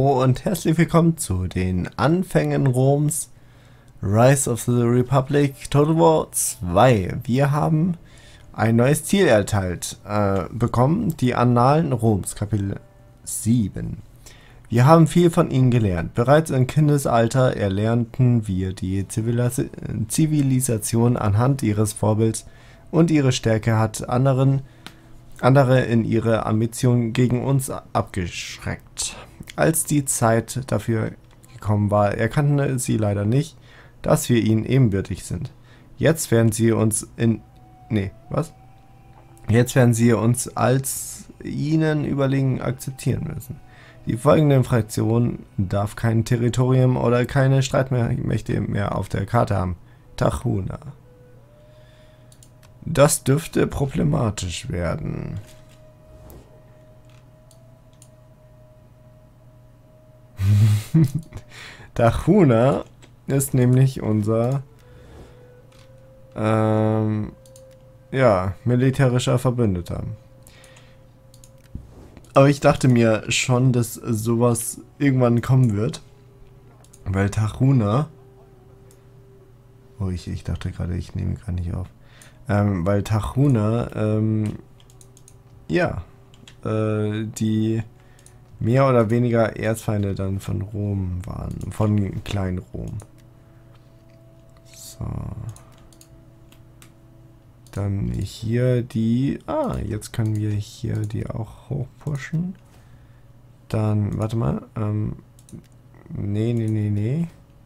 Hallo und herzlich willkommen zu den Anfängen Roms Rise of the Republic Total War 2. Wir haben ein neues Ziel erteilt bekommen, die Annalen Roms, Kapitel 7. Wir haben viel von ihnen gelernt. Bereits im Kindesalter erlernten wir die Zivilisation anhand ihres Vorbilds und ihre Stärke hat andere in ihre Ambitionen gegen uns abgeschreckt. Als die Zeit dafür gekommen war, erkannten sie leider nicht, dass wir ihnen ebenbürtig sind. Jetzt werden sie uns Jetzt werden sie uns als ihnen überlegen akzeptieren müssen. Die folgende Fraktion darf kein Territorium oder keine Streitmächte mehr auf der Karte haben. Tahuna. Das dürfte problematisch werden. Tahuna ist nämlich unser militärischer Verbündeter. Aber ich dachte mir schon, dass sowas irgendwann kommen wird. Weil Tahuna... Oh, ich dachte gerade, ich nehme gar nicht auf. Weil Tahuna, die mehr oder weniger Erzfeinde dann von Rom waren. Von Klein-Rom. So. Dann hier die... jetzt können wir hier die auch hochpushen. Dann, warte mal. Nee.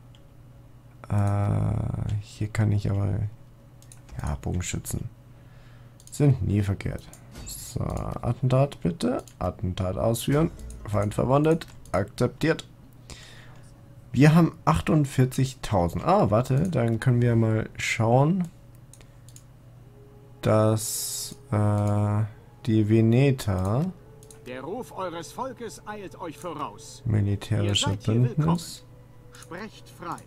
Hier kann ich aber... Ja, Bogenschützen sind nie verkehrt. So, Attentat bitte. Attentat ausführen. Feind verwundet. Akzeptiert. Wir haben 48.000. Warte, dann können wir mal schauen, dass die Veneta... Der Ruf eures Volkes eilt euch voraus. Militärische Bündnis. Sprecht frei.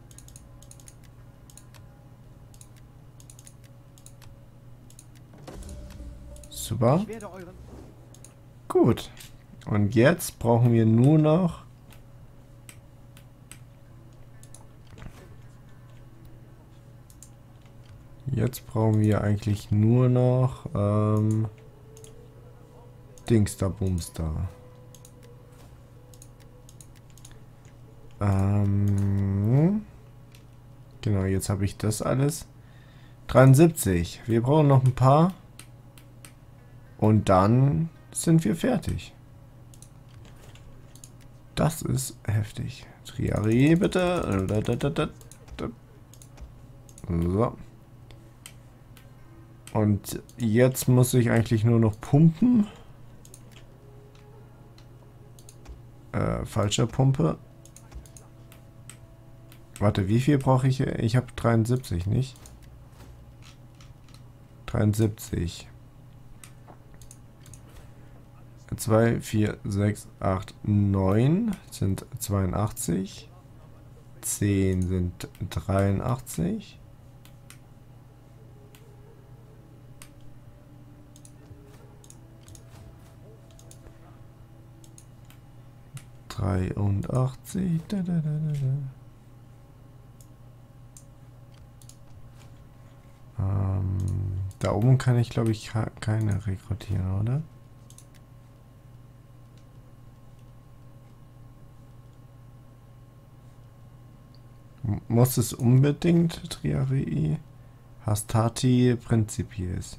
Super. Gut. Und jetzt brauchen wir nur noch... Jetzt brauchen wir eigentlich nur noch... Dingster Bumster. Genau, jetzt habe ich das alles. 73. Wir brauchen noch ein paar. Und dann sind wir fertig. Das ist heftig. Triarie, bitte. So. Und jetzt muss ich eigentlich nur noch pumpen. Falsche Pumpe. Warte, wie viel brauche ich? Ich habe 73, nicht? 73. 2, 4, 6, 8, 9 sind 82. 10 sind 83. Da oben kann ich, glaube ich, keine rekrutieren, oder? Muss es unbedingt Triarii? Hastati Principies.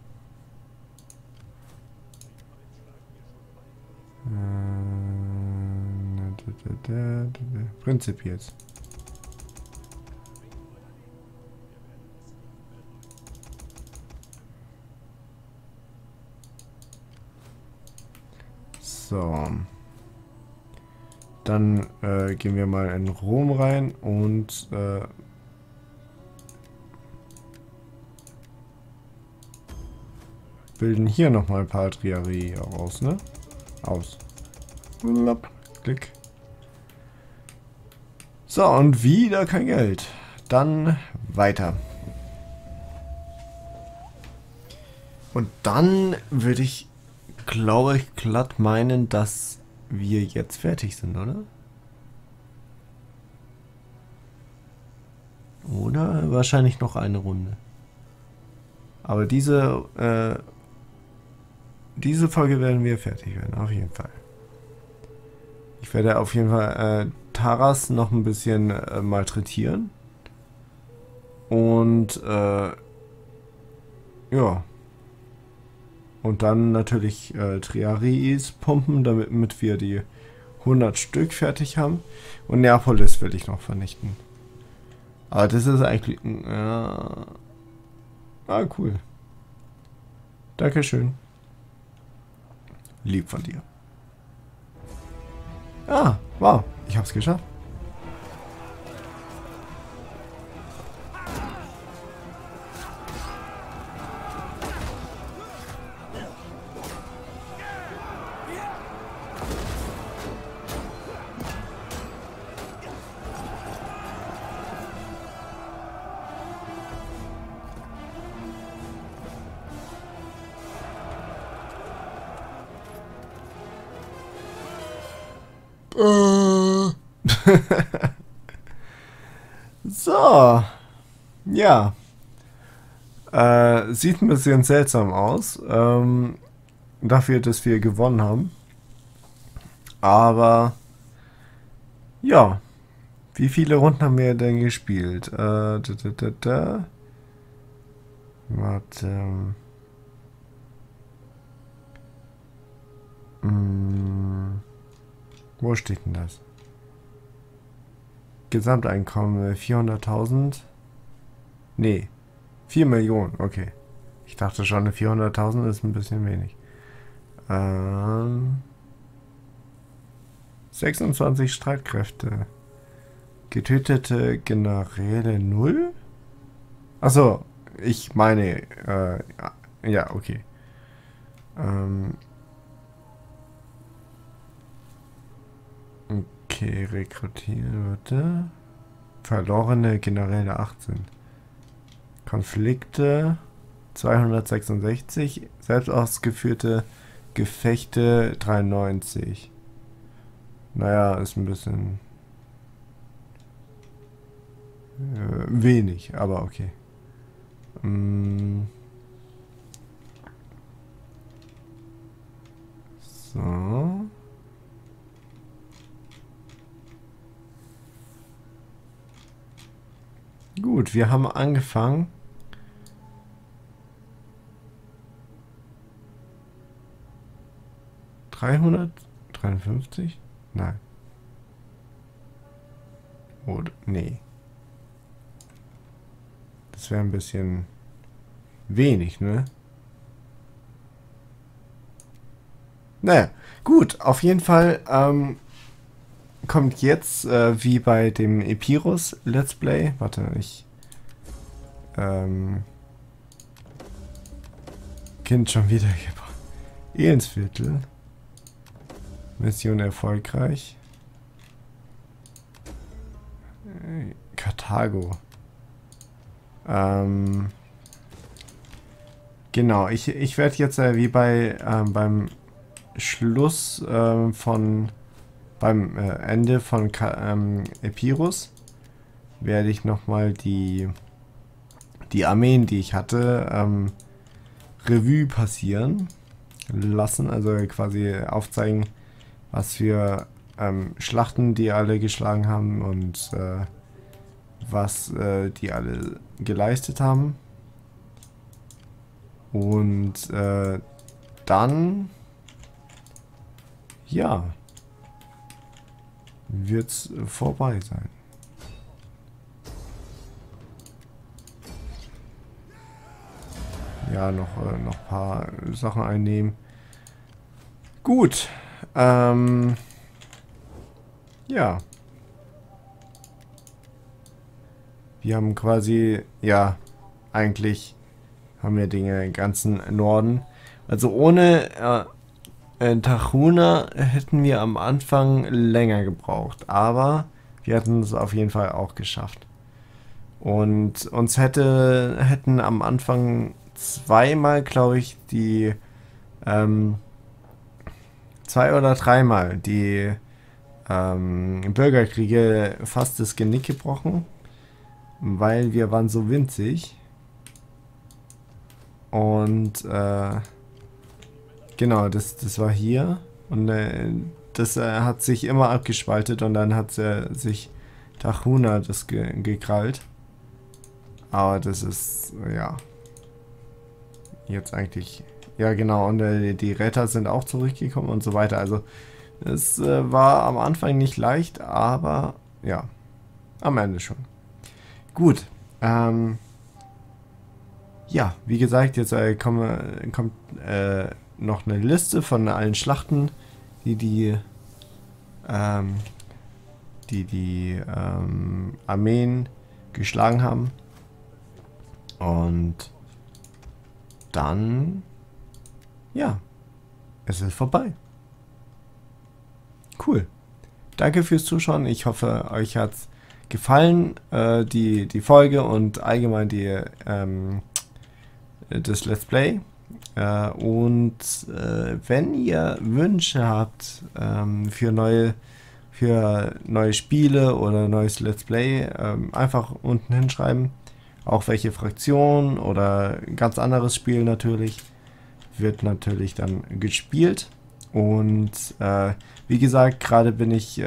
Principies. So. Dann gehen wir mal in Rom rein und bilden hier nochmal ein paar Triarii aus, ne? Aus. Klick. So, und wieder kein Geld. Dann weiter. Und dann würde ich, glaube ich, glatt meinen, dass wir jetzt fertig sind, oder? Oder wahrscheinlich noch eine Runde. Aber diese Folge werden wir fertig werden, auf jeden Fall. Ich werde auf jeden Fall Taras noch ein bisschen malträtieren. Und ja. Und dann natürlich Triaris pumpen, damit wir die 100 Stück fertig haben. Und Neapolis will ich noch vernichten. Aber das ist eigentlich... cool. Dankeschön. Lieb von dir. Ah, wow. Ich hab's geschafft. So. Ja. Sieht ein bisschen seltsam aus. Dafür, dass wir gewonnen haben. Aber ja. Wie viele Runden haben wir denn gespielt? Warte. Wo steht denn das? Gesamteinkommen 400.000. Nee, 4 Millionen, okay. Ich dachte schon, 400.000 ist ein bisschen wenig. 26 Streitkräfte. Getötete Generäle 0? Achso, ich meine, ja, okay. Okay, rekrutieren, warte. Verlorene Generäle 18. Konflikte 266. Selbst ausgeführte Gefechte 93. Naja, ist ein bisschen wenig, aber okay. So. Gut, wir haben angefangen. $353? Nein. Oder? Nee. Das wäre ein bisschen wenig, ne? Naja, gut, auf jeden Fall kommt jetzt, wie bei dem Epirus Let's Play, warte, ich Kind schon wieder gebracht. Ehrensviertel. Mission erfolgreich. Karthago. Genau, ich werde jetzt wie beim Schluss beim Ende von Epirus werde ich nochmal die Armeen, die ich hatte, Revue passieren lassen, also quasi aufzeigen, was für Schlachten die alle geschlagen haben und was die alle geleistet haben. Und dann ja, wird's vorbei sein. Ja, noch ein paar Sachen einnehmen. Gut. Ja. Wir haben quasi, ja, eigentlich haben wir den ganzen Norden. Also ohne Tahuna hätten wir am Anfang länger gebraucht, aber wir hätten es auf jeden Fall auch geschafft. Und uns hätten am Anfang zweimal, glaube ich, die 2 oder 3 Mal die Bürgerkriege fast das Genick gebrochen, weil wir waren so winzig. Und genau, das war hier. Und das hat sich immer abgespaltet und dann hat sich Tachuna das gekrallt. Aber das ist, ja, jetzt eigentlich, ja genau, und die Retter sind auch zurückgekommen und so weiter. Also es war am Anfang nicht leicht, aber ja, am Ende schon. Gut, ja, wie gesagt, jetzt kommt noch eine Liste von allen Schlachten, die Armeen geschlagen haben. Und dann, ja, es ist vorbei. Cool. Danke fürs Zuschauen. Ich hoffe, euch hat es gefallen, die Folge und allgemein das Let's Play. Wenn ihr Wünsche habt für neue Spiele oder neues Let's Play, einfach unten hinschreiben. Auch welche Fraktion oder ein ganz anderes Spiel natürlich. Wird natürlich dann gespielt. Und wie gesagt, gerade bin ich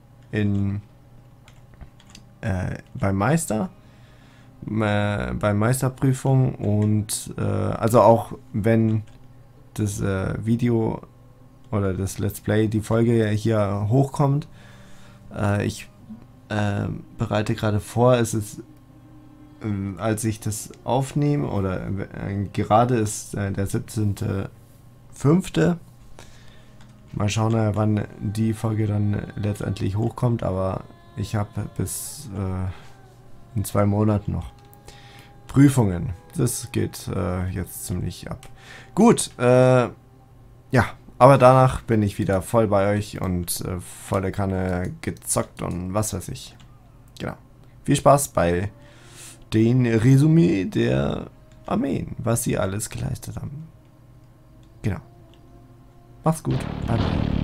beim Meister. Bei Meisterprüfung und also auch wenn das Video oder das Let's Play, die Folge hier hochkommt, ich bereite gerade vor, es ist als ich das aufnehme oder gerade ist der 17.05. Mal schauen, wann die Folge dann letztendlich hochkommt, aber ich habe bis in 2 Monaten noch Prüfungen. Das geht jetzt ziemlich ab. Gut, ja, aber danach bin ich wieder voll bei euch und volle Kanne gezockt und was weiß ich. Genau. Viel Spaß bei den Resümee der Armeen, was sie alles geleistet haben. Genau. Macht's gut. Bye bye.